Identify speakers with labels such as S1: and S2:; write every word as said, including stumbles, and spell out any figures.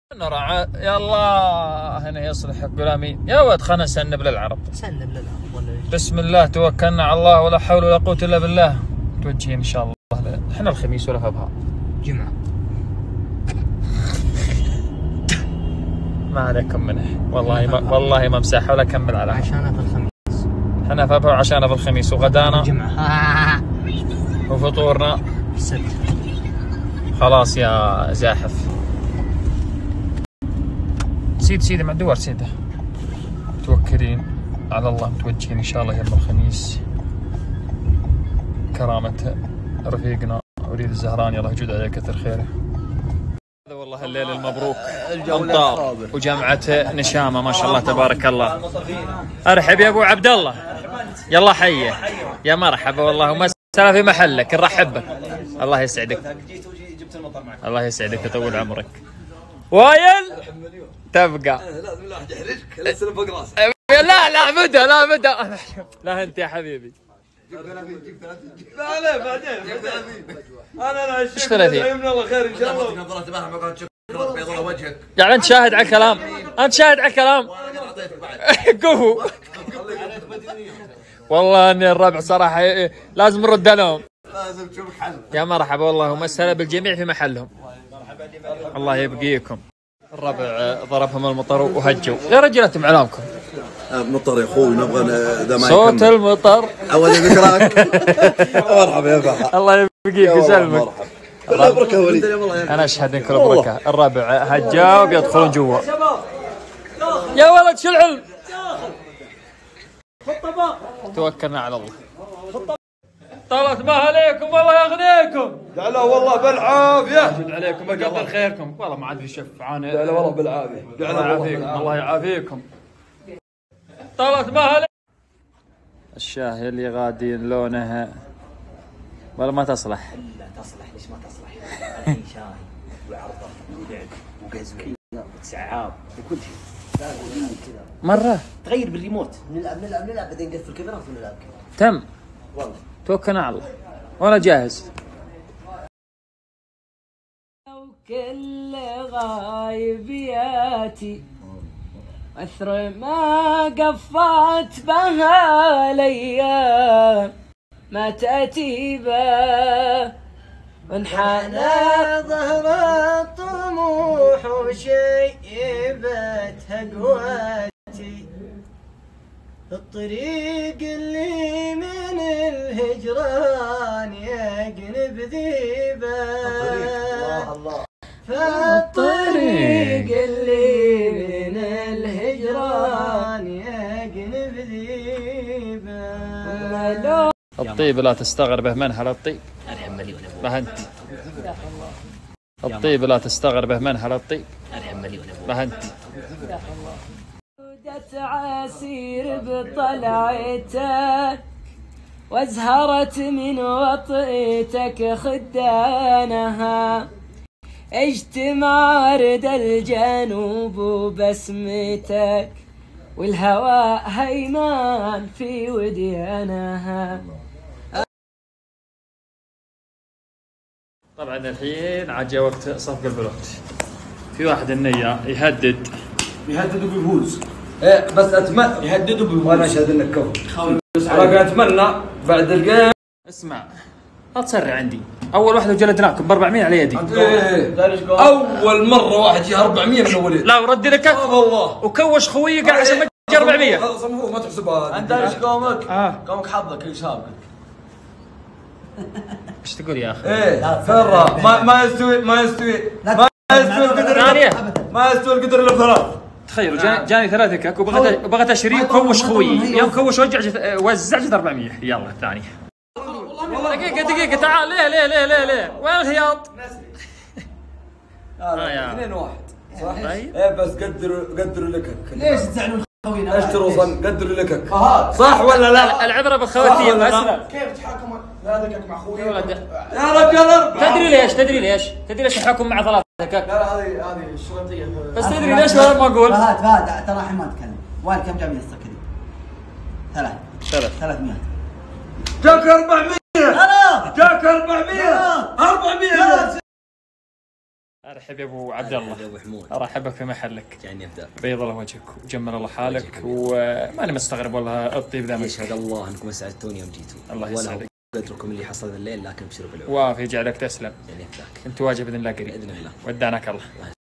S1: نرى يلا هنا يصلح يقول امين. يا ولد خلنا نسنب للعرب.
S2: سنب للعرب ولا
S1: بسم الله توكلنا على الله ولا حول ولا قوه الا بالله. توجهين ان شاء الله. احنا الخميس ولا فبها
S2: جمعه.
S1: ما عليكم منه والله ما والله ما مساحه ولا كمل على
S2: عشانها في الخميس.
S1: احنا فبها وعشانها في الخميس وغدانا
S2: جمعه
S1: وفطورنا
S2: السبت.
S1: خلاص يا زاحف. سيد سيدي مع الدور سيده. متوكلين على الله متوجهين ان شاء الله يوم الخميس كرامة رفيقنا وليد الزهراني الله يجود عليه كثر خيره. هذا والله الليل المبروك امطار وجامعة نشامة ما شاء الله تبارك الله. ارحب يا ابو عبد الله. يلا حيه يا مرحبا والله ومسألة في محلك نرحب بك. الله يسعدك. الله يسعدك ويطول عمرك. وايل تبقى
S3: لازم لا احد يحرجك لا تسلم فوق راسك.
S1: لا لا بدا لا بدا لا انت يا حبيبي.
S3: لا لا بعدين انا لا
S1: ايش ثلاثين؟
S3: من الله خير ان شاء الله. نظرت بها ما كانت شكرا بيض الله وجهك.
S1: يعني انت شاهد على الكلام انت شاهد على الكلام. قهو والله اني الربع صراحه لازم نرد لهم.
S3: لازم تشوف حل.
S1: يا مرحبا والله ومسهلا بالجميع في محلهم. الله يبقيكم. الربع ضربهم المطر وهجوا. يا رجال انتم اعلامكم
S3: مطر يا اخوي نبغى ذا ما
S1: صوت المطر
S3: عود ذكراك. مرحبا يا فهد.
S1: الله يبقيك ويسلمك.
S3: كلها بركه وليد.
S1: انا اشهد ان كل بركه. الربع هجوا وبيدخلون جوا. يا ولد شو العلم؟ توكلنا على الله. طلعت ما عليكم والله يغنيكم.
S3: لا والله بالعافيه.
S1: يجد عليكم ويقدر خيركم. والله ما عاد شفعان.
S3: لا والله بالعافيه.
S1: الله يعافيكم الله يعافيكم. طلعت ما عليكم. الشاهي اللي غادين لونها ولا ما تصلح؟
S2: لا تصلح. ليش ما تصلح؟ الحين شاي وعرضه ولعب وقزوي وسعاب وكل شيء. كذا
S1: مره
S2: تغير بالريموت. نلعب نلعب نلعب بعدين نقفل الكاميرات ونلعب كذا.
S1: تم
S2: والله
S1: توكلنا على الله وانا جاهز.
S4: كل غايبياتي أثر ما قفت بها الايام ما تأتي به انحنى ظهر الطموح وشيبتها قوتي الطريق اللي من الهجران يقنب ذيبه. الله الله. فالطريق اللي من الهجران يقنب ذيبه.
S1: الطيب لا تستغربه منها الطيب.
S2: ارحم مليون ابو.
S1: ما انت الطيب لا تستغربه منها الطيب.
S2: ارحم مليون ابو.
S1: ما انت
S4: عسير بطلعتك وازهرت من وطئتك خدانها اجتمع رد الجنوب وبسمتك والهواء هيمان في وديانها.
S1: طبعا الحين عاد جاء وقت صفق البلوت. في واحد النية يهدد
S3: يهدد وبيفوز. ايه بس اتمنى يهدد وبيفوز. وانا اشهد انك كفو. لكن اتمنى بعد الجيم.
S1: اسمع لا تسرع عندي. اول واحده جلدناكم ب أربعمية على يدي.
S3: ايه اول مره واحد جه أربعمية من اولين.
S1: لا ورد لك
S3: والله
S1: وكوش خويي قاعد عشان ما تجي أربعمية.
S3: هذا صمفوه ما تحسبها.
S2: انت ايش قومك؟
S1: اه
S2: قومك حظك اللي سابقك.
S1: ايش تقول يا اخي؟
S3: ايه فرة ما ما يستوي ما يستوي ما يستوي القدر.
S1: ثانية
S3: ما يستوي القدر الا بثلاث.
S1: تخيلوا جاني, جاني ثلاثة كاك وبغيت وبغيت اشتري وكوش خويي. يوم كوش وجع وزع جت أربعمية. يلا الثانية. دقيقة دقيقة تعال. ليه ليه ليه ليه ليه وين الهياط؟
S3: اثنين واحد صح؟
S1: طيب
S3: ايه بس قدروا قدروا لك.
S2: ليش تزعلون خوينا؟
S3: اشتروا صن قدروا لك. صح ولا لا؟
S1: العبرة بالخواتيم اسلم.
S2: كيف تحاكم هذاك مع اخوي؟
S3: يا رجال اربعة.
S1: تدري ليش تدري ليش تدري ليش الحكم مع ثلاثة كاك؟
S3: لا لا هذه هذه الشرطية.
S1: بس تدري ليش ولا ما اقول؟
S5: فهد فهد ترى الحين ما نتكلم. وين كم جاب يسطا كذي؟ ثلاث
S1: ثلاث
S5: ثلاثمية.
S3: جاك أربعمية.
S5: لا
S3: جاك أربعمية. أربعمية.
S1: ارحب يا ابو عبد الله.
S2: يا ابو حمود.
S1: ارحبك في محلك.
S2: جاني ابدا.
S1: بيض الله وجهك وجمل الله حالك، وماني مستغرب والله الطيب ذا.
S2: يشهد الله انكم اسعدتوني يوم جيتوا.
S1: الله يسعدك.
S2: قدركم اللي حصل الليل، لكن ابشروا بالعون.
S1: وافي يجعلك تسلم.
S2: يعني يفداك.
S1: انت واجب باذن الله قريب.
S2: باذن الله.
S1: ودعناك الله.